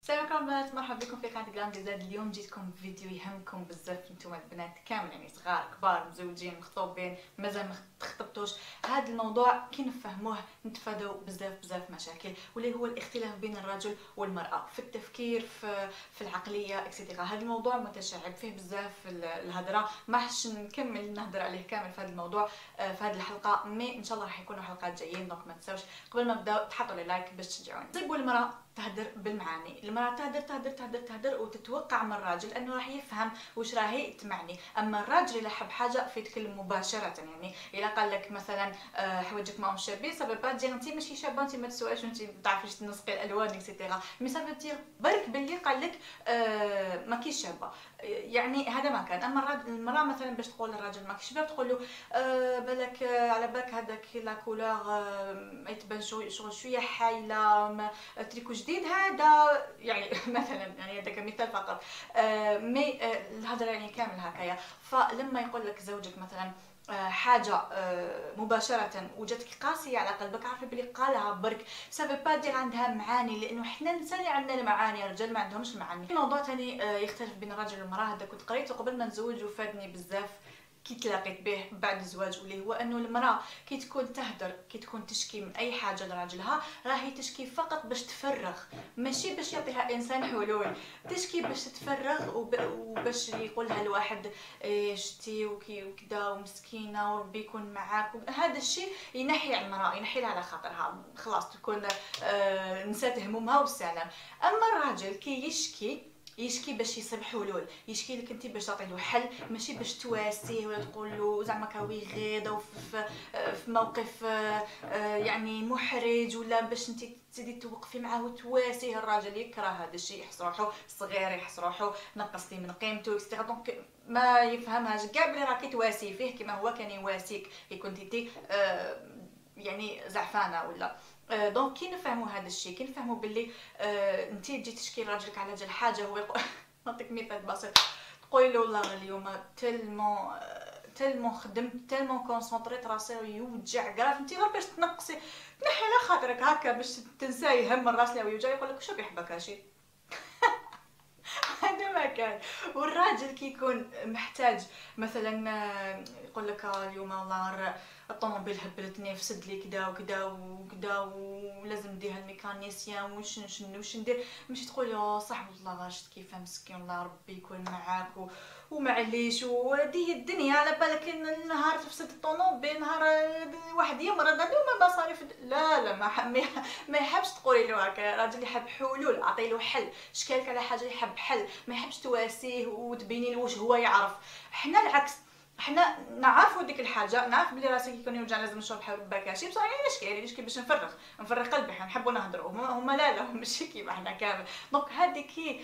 السلام عليكم بنات، مرحبا بكم في قناه جلاند زاد. اليوم جيتكم بفيديو يهمكم بزاف نتوما البنات كامل، يعني صغار كبار مزوجين مخطوبين مازال ما تخطبتوش. هذا الموضوع كي نفهموه نتفاداو بزاف مشاكل، واللي هو الاختلاف بين الرجل والمراه في التفكير في العقليه اكسيتيرا. هذا الموضوع متشعب فيه بزاف الهضره، ما حش نكمل نهضر عليه كامل في هذا الموضوع في هذه الحلقه، مي ان شاء الله راح يكونوا حلقات جايين. دونك ما تنساوش قبل ما نبداو تحطوا لي لايك باش تشجعوني. طيب، والمراه تهدر بالمعاني، المراه تهدر وتتوقع من الراجل انه راح يفهم واش راهي تمعني. اما الراجل الا حب حاجه فيتكلم مباشره، يعني الا قال لك مثلا حوايجك ماهم شابين سافا با دير انت ماشي شابه، انت ما تسواش، انت ما تعرفيش تنسقي الالوان اكسيتيرا، مي سافا دير برك باللي قال لك ما كيش شابه، يعني هذا ما كان. اما المراه مثلا باش تقول للراجل ما كيش شباب تقول له بالك على بالك هذاك لا كولور يتبان شويه حايله، تريكو جديد هذا يعني مثلا، يعني هذا كمثال فقط. مي الهضره يعني كامل هكايا. فلما يقول لك زوجك مثلا حاجه مباشره وجاتك قاسيه على قلبك، عارفه بلي قالها برك سافي با دير عندها معاني، لانه حنا النساء اللي عندنا المعاني، الرجال ما عندهمش المعاني. في موضوع ثاني يختلف بين الرجل والمراه، هذا كنت قريته قبل ما نتزوج وفادني بزاف كي تلاقيت به بعد الزواج، واللي هو انه المراه كي تكون تهدر، كي تكون تشكي من اي حاجه لراجلها، راهي تشكي فقط باش تفرغ، ماشي باش يعطيها انسان حلول. تشكي باش تتفرغ وباش يقولها الواحد شتي وكذا ومسكينه وربي يكون معاك. هذا الشيء ينحي على المراه، ينحي لها على خاطرها، خلاص تكون نسات همومها والسلام. اما الراجل كي يشكي باش يصيب حلول، يشكي لك انت باش تعطي له حل، ماشي باش تواسيه ولا تقول له زعما كاوي غيضه في موقف يعني محرج، ولا باش انت تزيدي توقفي معاه وتواسيه. الراجل يكره هذا الشيء، يحس روحو صغير، يحس روحو نقص لي من قيمته اكسترا، دونك ما يفهمهاش كاع بلي راكي تواسي فيه كما هو كان يواسيك كي كنتي انت يعني زعفانه ولا. دونك كي نفهموا هذا الشيء، كي نفهموا باللي انت تجي تشكي راجلك على جال حاجه، هو نعطيك مثال بسيط، تقولي له والله اليوم تلمون خدمت، تلمون كونسونطريت، راسي يوجع كراف، انت غير باش تنقصي تنحي على خاطرك هكا باش تنساي هم الراس اللي يوجع، يقول لك شو بيحبك هادشي. هذا ما كان. والراجل كي يكون محتاج مثلا يقول لك اليوم والله الطوموبيل هبلتني، فسد لي كدا وكدا وكدا ولازم نديها الميكانيسيان وش ندير، ماشي تقول صح والله شفت كيف مسكين الله ربي يكون معاك ومعليش ودي الدنيا على بالك ان نهار تفسد الطوموبيل، نهار واحد يمرض هذوما مصاريف. لا ما يحبش تقولي له هكا. راجل يحب حلول، اعطي له حل، شكالك على حاجه يحب حل، ما يحبش تواسيه وتبيني له واش هو يعرف. حنا العكس، حنا نعرفوا ديك الحاجه، نعرف بلي راسي كي يكون يوجع لازم نشرب حبه كاشي، بصح يعني نشكي باش نفرغ قلبي، حنا نحبوا نهضروا، هما لا ماشي كيما حنا كامل. دونك هذه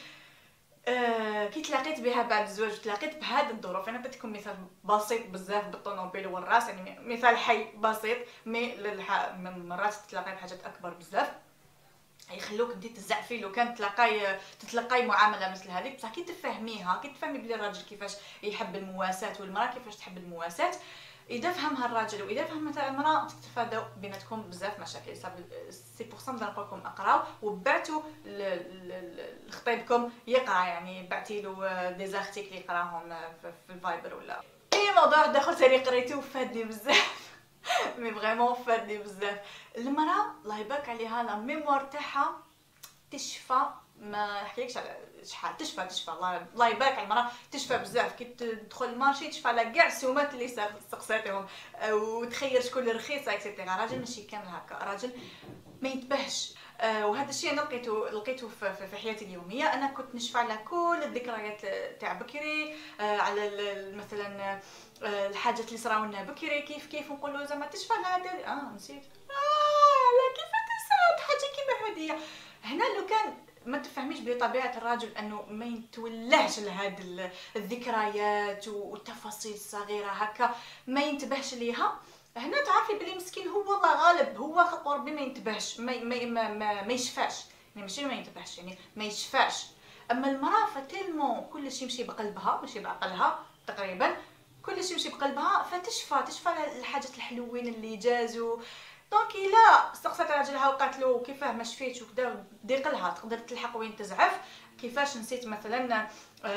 كي تلاقيت بها بعد الزواج، تلاقيت بهذه الظروف. انا بعطيكم مثال بسيط بزاف بالطوموبيل والراس، يعني مثال حي بسيط، مي مرات تلاقي بحاجات اكبر بزاف يخلوك انت تزعفي لو كان تتلقاي معامله مثل هذيك. بصح كي تفهميها، كي تفهمي بلي الراجل كيفاش يحب المواساه والمراه كيفاش تحب المواساه، اذا فهمها الراجل واذا فهمتها المراه تتفاداو بيناتكم بزاف مشاكل. سي بور سا نقول لكم اقراو وبعتوا لخطيبكم يقرا، يعني بعتي له دي زارتيكل يقراهم في الفايبر ولا. كاين موضوع داخل ثاني قريته وفادني بزاف مي فريمون فادني بزاف. المراه الله يبارك عليها لا ميموار تاعها تشفى، ما نحكيلكش على شحال تشفى الله يبارك على المراه، تشفى بزاف. كي تدخل المارشي تشفى على كاع السومات اللي سقساتهم وتخير شكون رخيصه اكسيتيرا. راجل ماشي كامل هكا، راجل ما ينتبهش. وهذا الشيء انا لقيته في حياتي اليوميه. انا كنت نشفى على كل الذكريات تاع بكري، على مثلا الحاجات اللي صراولنا بكري، كيف نقولوا زعما تشفى على هذا نسيت لا كيف تنسى حاجه كيما هذه. هنا لو كان ما تفهميش بطبيعه الرجل انه ما يتولهش لهاد الذكريات والتفاصيل الصغيره هكا، ما ينتبهش ليها، هنا تعرفي بلي مسكين هو والله غالب، هو ربي ما ينتبهش، ما يشفاش، يعني ماشي ما ينتبهش، يعني ما يشفاش. اما المراه فتلمون كل شيء يمشي بقلبها ماشي بعقلها تقريبا، كل شيء يمشي بقلبها فتشفى الحاجات الحلوين اللي جازوا. دونك الا استقصات راجلها وقالت له كيفاه ما شفيتش وكذا ضيق لها تقدر تلحق وين تزعف. كيفاش نسيت مثلا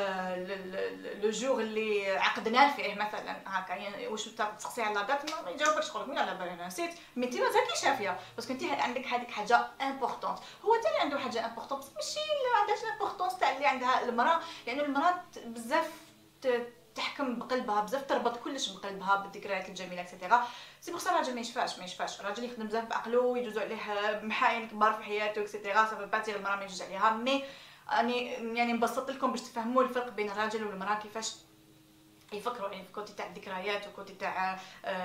لو جور اللي عقدنا فيه مثلا هكا، يعني واش تسقسي على دات ما يجاوبكش يقول لك مين على بالي انا نسيت، مي انت مازالكي شافيه باسكو انت عندك هذيك حاجه امبورطونط. هو تاني عنده حاجه امبورطونط بس ماشي ما عندهاش الامبورطونس تاع اللي عندها المراه، لانه المراه بزاف تحكم بقلبها، بزاف تربط كلش بقلبها بالذكريات الجميله اكسيتيرا. سي بوغ سا الراجل ما يشفاش، الراجل يخدم بزاف بعقله، يجوز عليه محاين كبار في حياته اكسيتيرا، سافا باتيغ المراه ما يجوز عليها. مي يعني نبسط لكم باش تفهموا الفرق بين الراجل والمراه كيفاش يفكروا، يعني في كوتي تاع الذكريات وكوتي تاع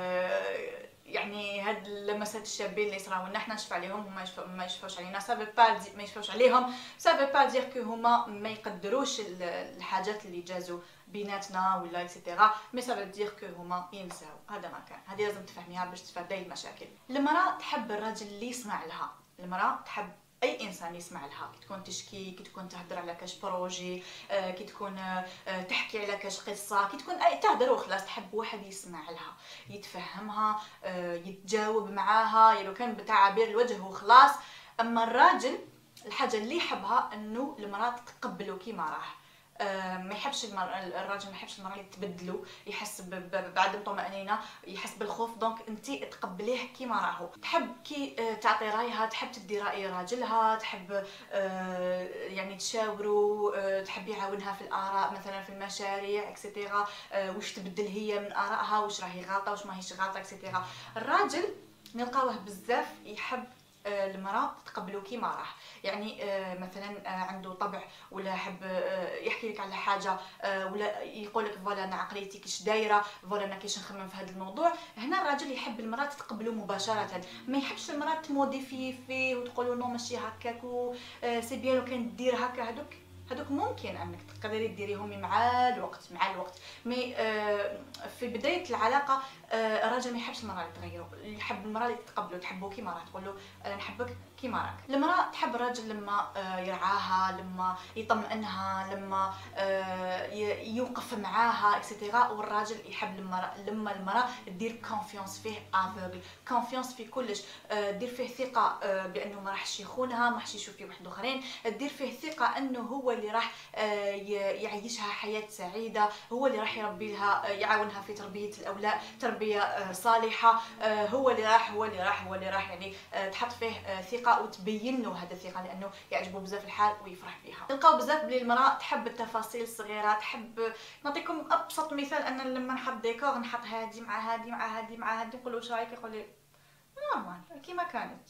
يعني هاد اللمسات الشابين اللي صراو لنا حنا نشفع عليهم هما ما يشفاوش علينا. ما يشفاوش عليهم سافي با دير كو هما ما يقدروش الحاجات اللي جازوا بيناتنا ولا اكسيتيرا، مي سافي دير كو هما ينساو. هذا ما كان، هذه لازم تفهميها باش تفادي المشاكل. المراه تحب الراجل اللي يسمع لها، المراه تحب اي انسان يسمع لها، كي تكون تشكي، كي تكون تهضر على كاش بروجي، كي تكون تحكي على كاش قصه، كي تكون تهضر وخلاص، تحب واحد يسمع لها يتفهمها، يتجاوب معاها، يعني لو كان بتعابير الوجه وخلاص. اما الراجل الحاجه اللي يحبها انه المراه تتقبله كيما راه، ما يحبش الراجل ما يحبش المراه اللي تبدلو، يحس بعدم طمانينه، يحس بالخوف. دونك انت تقبليه كيما راهو. تحب كي تعطي رايها، تحب تدي راي راجلها، تحب يعني تشاوروا، تحب يعاونها في الاراء مثلا في المشاريع اكسيتيرا، واش تبدل هي من ارائها، واش راهي غلطه واش ماهيش غلطه اكسيتيرا. الراجل نلقاوه بزاف يحب المراه تقبلو كيما راه، يعني مثلا عنده طبع ولا حب يحكي لك على حاجه، ولا يقول لك فوالا انا عقليتي كيش دايره، فوالا انا كيش نخمم في هذا الموضوع. هنا الراجل يحب المراه تتقبله مباشره، ما يحبش المراه تموديفي فيه وتقول نو ماشي هكاك سي بيان لو كان دير هكا. هذوك ممكن انك تقدري ديريهم مع الوقت مي في بدايه العلاقه الراجل ما يحبش المراه اللي تغيره، يحب المراه اللي تتقبله، تحبه كيما راه، تقول له انا نحبك كيما راك. المراه تحب الراجل لما يرعاها، لما يطمئنها، لما يوقف معاها اكسيتيرا. والراجل يحب لما المراه دير كونفيونس فيه، افوغل كونفيونس في كلش، دير فيه ثقه بانه ما راحش يخونها، ما راحش يشوف في واحد اخرين، دير فيه ثقه انه هو اللي راح يعيشها حياه سعيده، هو اللي راح يربي لها، يعاونها في تربيه الاولاد تربيه صالحه، هو اللي راح يعني تحط فيه ثقه وتبين له هذا الثقه، لانه يعجبه بزاف الحال ويفرح بها. تلقاو بزاف بلي المراه تحب التفاصيل الصغيره، تحب. نعطيكم ابسط مثال، انا لما نحط ديكور نحط هذه مع هذه مع هذه مع هذه، نقول له واش رايك، يقول لي نورمال كيما كانت.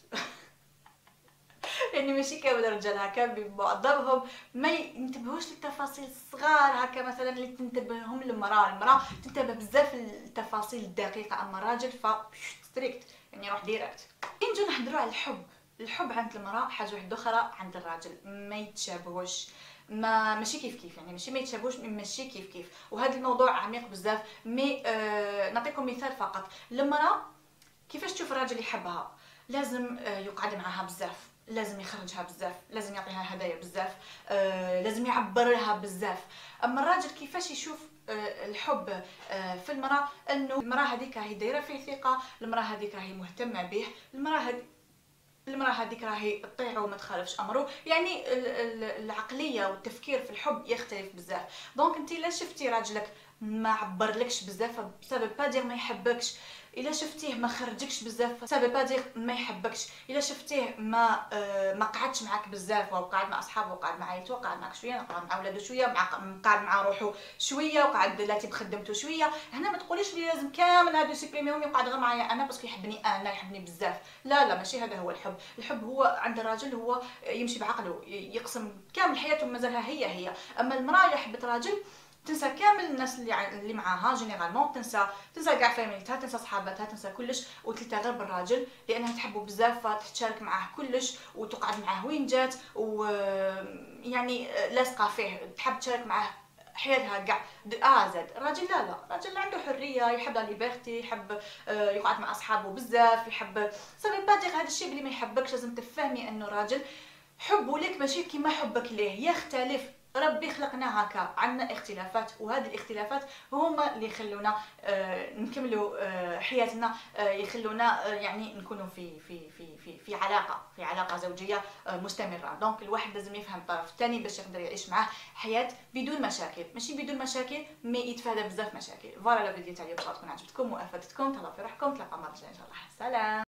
يعني ماشي كامل الرجال هكا، بمعظمهم ما ينتبهوش للتفاصيل الصغار هكا مثلا اللي تنتبههم المراه تنتبه بزاف للتفاصيل الدقيقه. اما الراجل ف ستريكت، يعني روح ديريكت. نجو نهضروا على الحب عند المراه حاجه واحده اخرى عند الراجل، ما يتشابهوش، ماشي كيف يعني ماشي ما يتشابهوش، ماشي كيف. وهذا الموضوع عميق بزاف. مي نعطيكم مثال فقط. المراه كيفاش تشوف الراجل يحبها، لازم يقعد معها بزاف، لازم يخرجها بزاف، لازم يعطيها هدايا بزاف، لازم يعبر لها بزاف. اما الراجل كيفاش يشوف الحب في المراه، انه المراه هذيك راهي دايره فيه ثقه، المراه هذيك راهي مهتمه به، المراه هذيك راهي تطيعه وما تخالفش امره. يعني العقليه والتفكير في الحب يختلف بزاف. دونك انت الا شفتي راجلك ما عبرلكش بزاف، سافي با دير ما يحبكش. الا شفتيه ما خرجكش بزاف، سافي با دير ما يحبكش. الا شفتيه ما قعدش معاك بزاف، وقعد مع اصحابه، وقعد مع عائلته، وقعد معك شويه، وقعد مع ولادو شويه، قعد مع روحو شويه، وقعد لاتي بخدمته شويه. هنا ما تقوليش لي لازم كامل هادو سيبريميهم يقعد غير معايا انا باسكو يحبني انا، يحبني بزاف. لا ماشي هذا هو الحب. الحب هو عند الراجل هو يمشي بعقله، يقسم كامل حياته مازالها هي. اما المراه اللي حبت راجل تنسى كامل الناس اللي معاها جينيرالمون، تنسى كاع فاميلتها، تنسى صحاباتها، تنسى كلش، وتلتا غير بالراجل لانها تحبه بزاف، فتشارك معاه كلش وتقعد معاه وين جات، ويعني لاصقه فيه، تحب تشارك معاه حياتها كاع زاد. الراجل لا الراجل عنده حريه، يحب لا ليبرتي، يحب يقعد مع اصحابه بزاف، يحب سافي با دير هذا الشيء اللي ما يحبكش. لازم تفهمي انه الراجل حبه لك ماشي كيما حبك ليه، يختلف. ربي خلقنا هكا، عندنا اختلافات، وهذه الاختلافات هما اللي يخلونا نكملوا حياتنا، يخلونا يعني نكونوا في علاقه زوجيه مستمره. دونك الواحد لازم يفهم الطرف الثاني باش يقدر يعيش معاه حياه بدون مشاكل، ماشي بدون مشاكل مي يتفادى بزاف مشاكل. فوالا لا فيديو تاع اليوم ان شاء الله تكون عجبتكم وافادتكم. تهلاو في روحكم، تلاقاو المره الجايه ان شاء الله. سلام.